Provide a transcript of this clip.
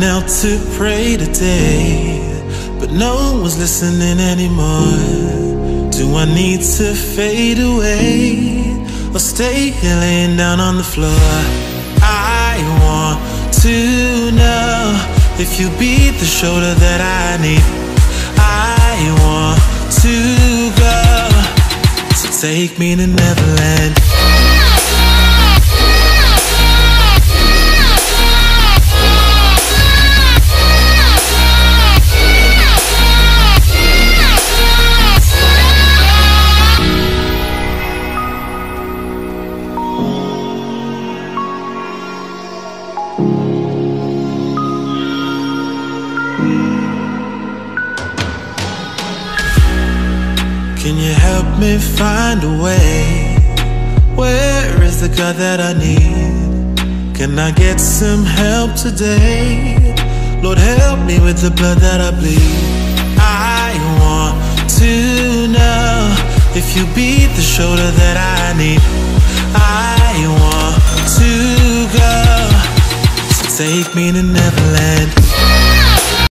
knelt to pray today, but no one's listening anymore. Do I need to fade away or stay here laying down on the floor? I want to know if you'll be the shoulder that I need. I want to go, so take me to Neverland. Can you help me find a way? Where is the God that I need? Can I get some help today? Lord, help me with the blood that I bleed. I want to know if you be the shoulder that I need. I want to go, so take me to Neverland.